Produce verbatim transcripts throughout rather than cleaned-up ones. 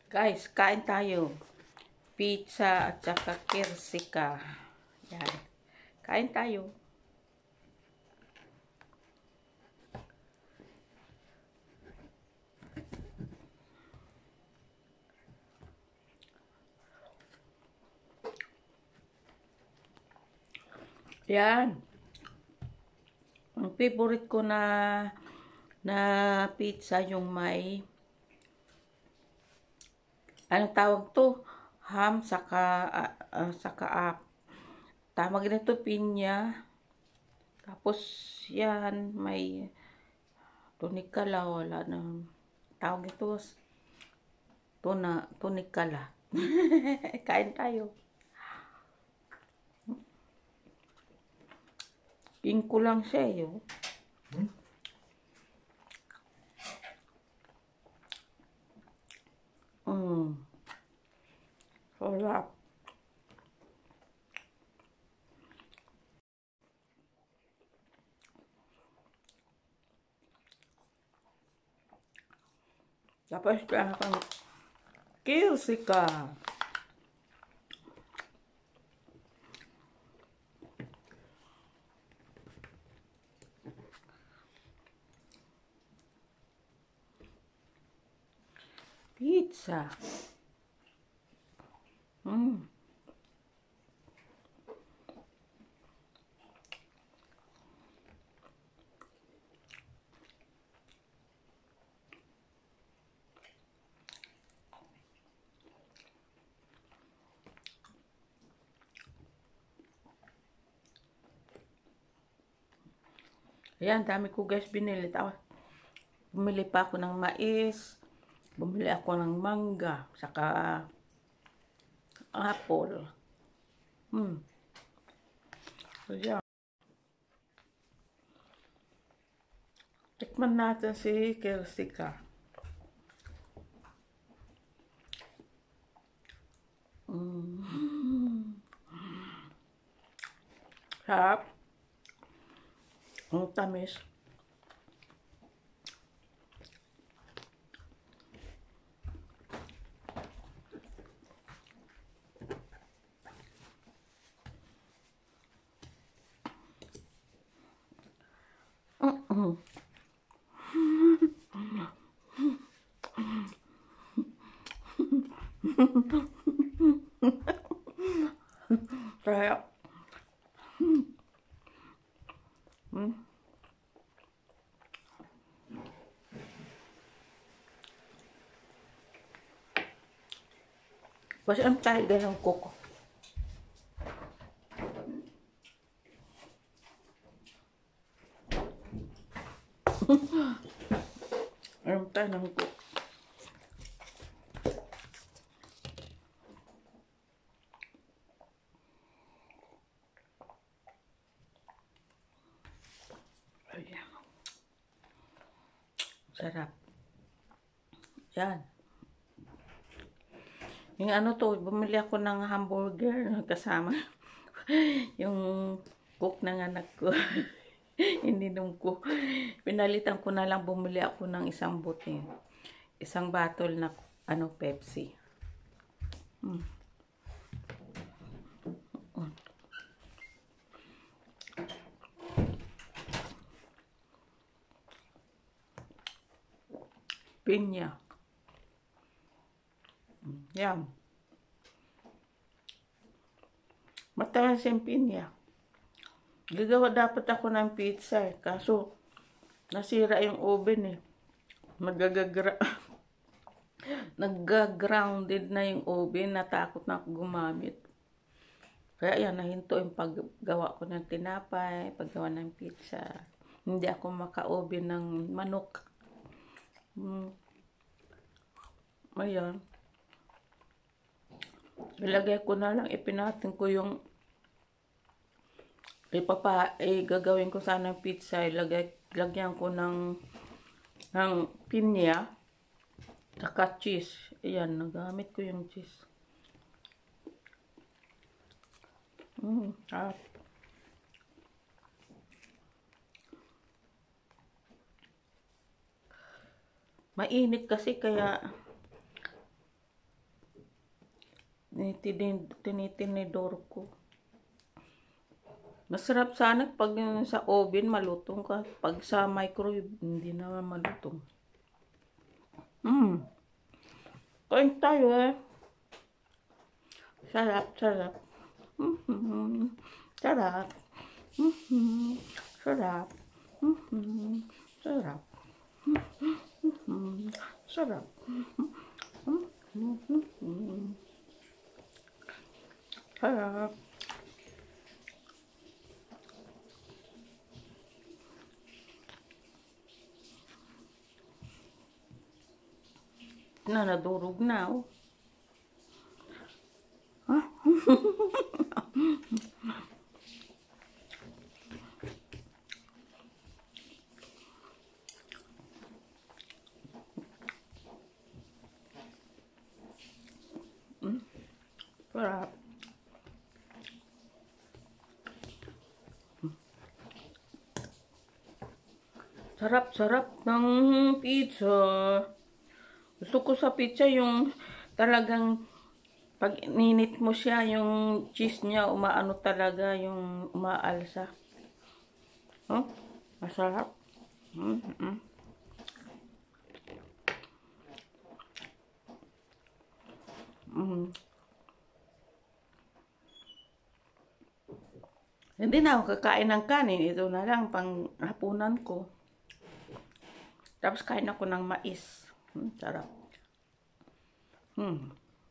Guys, kain tayo. Pizza at saka kersika. Yan. Kain tayo. Yan. Ang favorite ko na na pizza yung may anong tawag to? Ham saka uh, uh, saka uh, tawag nito pinya. Tapos yan may tunikala wala na tawag ito tuna tunikala. Kain tayo. Pink ko lang siya eh. Oh. Mm. Sarap. Tapos kaya kang kersika. Pizza. Mm. Ayan, dami ko guys binili. Tapos, bumili pa ako ng mais. Bumili ako ng mangga. Saka apple. Hmm. Ayan. Tikman natin si kersika. Mm. Sarap. Ang tamis. Mm-mm. Sarap. Mm. Kasi ang tiger ng kuko. Ang tiger ng kuko. Ayan. Sarap. Yan. Yung ano to, bumili ako ng hamburger kasama yung cook ng anak ko. Ininom ko. Pinalitan ko na lang, bumili ako ng isang bote. Isang bottle na ano Pepsi. Hmm. Pinya. Yan. Matalas yung pinya. Gagawa dapat ako ng pizza eh. Kaso, nasira yung oven eh. Nagagagra Nagga-grounded na yung oven. Natakot na ako gumamit. Kaya yan, nahinto yung paggawa ko ng tinapay, paggawa ng pizza. Hindi ako maka-oven ng manok. Hmm. Ayan. Ilagay ko na lang, ipinatin ko yung ipapa, eh, gagawin ko sana ng pizza. Ilagay, lagyan ko ng ng pinya saka cheese. Ayan, nagamit ko yung cheese. Mm, ah. Mainit kasi kaya Tinitinin- Tinitinidor ko. Masarap sana pag yun sa oven malutong ka. Pag sa microwave, hindi naman malutong. Hmm. Kain tayo eh. Sarap, sarap. Mm-hmm. Sarap. Mm-hmm. Sarap. Mm-hmm. Sarap. Mm-hmm. Sarap. Mm-hmm. Sarap. Na, nadurog na oh. Huh? Mm. Sarap. Sarap-sarap ng pizza. Gusto ko sa pizza yung talagang pag ninit mo siya, yung cheese niya umaano talaga, yung umaalsa. Oh, masarap. Mm -mm. Mm. Hindi na ako kakain ng kanin. Ito na lang pang hapunan ko. Tapos kain ako ng mais. Hmm, sarap. Hmm.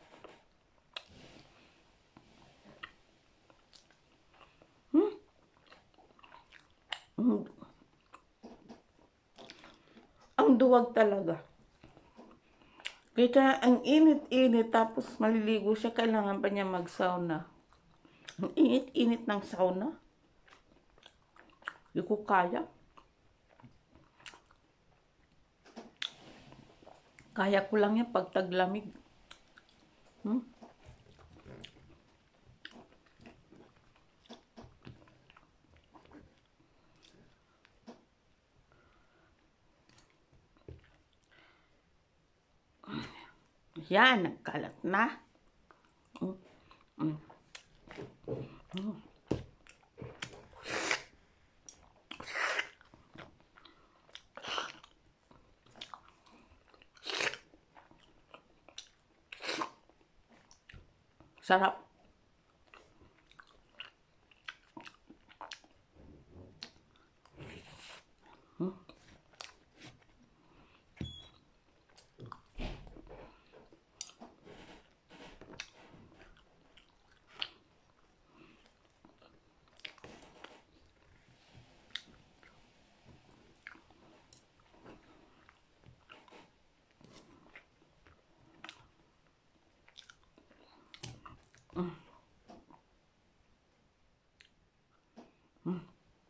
Hmm. Hmm. Ang duwag talaga. Kaya ang init-init tapos maliligo siya, kailangan pa niya mag-sauna. Ang init-init ng sauna. Hindi ko kaya. Kaya ko lang yan pag taglamig. Hmm? Yan, nagkalat na. Mm. Mm. Mm. Sarap. Hmm? Mm. Mm.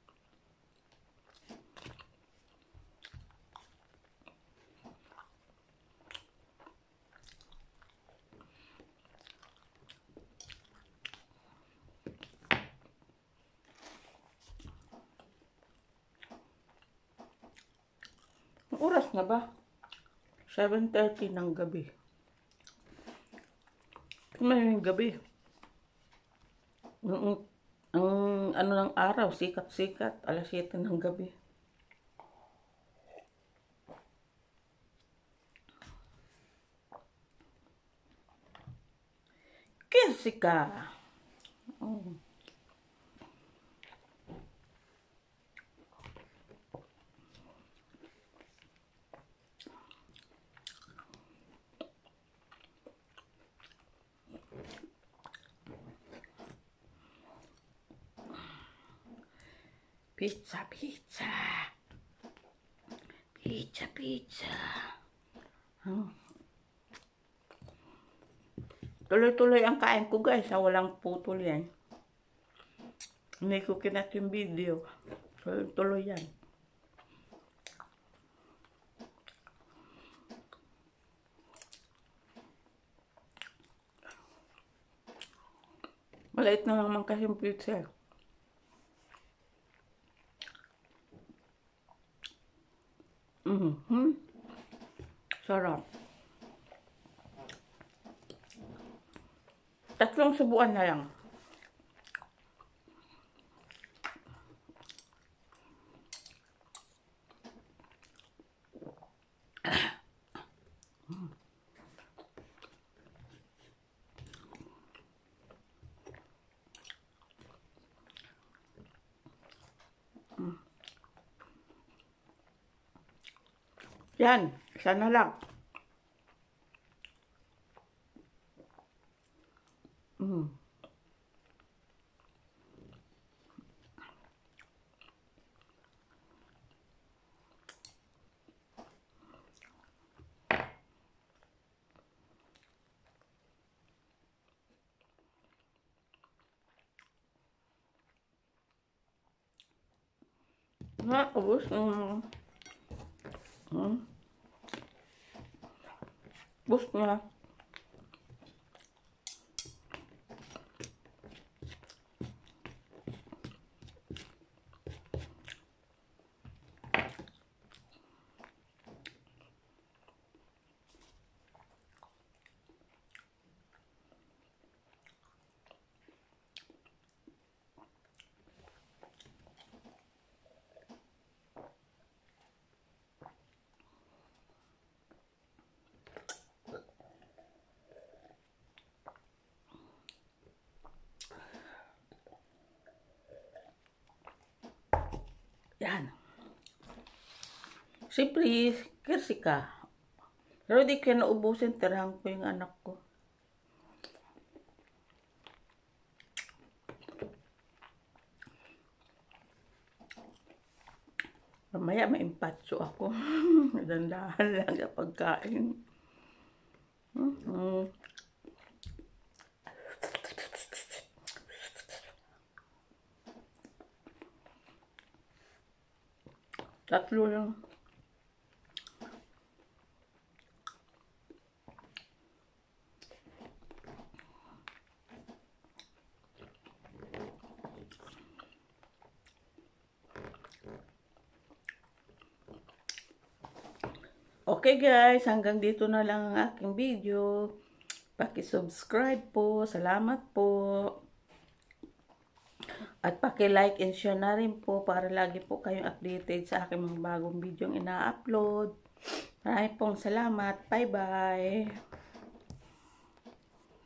Ang oras na ba? seven thirty ng gabi. Kumain ng gabi. Ang, ang ano ng araw, sikat-sikat. alas siyete ng gabi. Kersika. Oh. Pizza, pizza. Pizza, pizza. Hmm. Tuloy-tuloy ang kain ko guys, ha? Walang putol yan. Hindi ko kinat yung video. Tuloy-tuloy yan. Maliit na naman kasi yung pizza. Mm-hmm. Sarap. Tatlong subuan na lang. Yan, isa na lang. Mm. Na, ubos. Mm. Mm. Ubos na. Yan. Siyempre, kersika. Pero di ko naubusin, tirahan ko yung anak ko. Mamaya maimpatso ako. Dandahan lang sa pagkain. Mm-hmm. Tatlo lang. Okay guys, hanggang dito na lang ang aking video. Paki-subscribe po. Salamat po. At paki-like and share na rin po para lagi po kayong updated sa aking mga bagong video ina-upload. Maraming pong salamat. Bye-bye.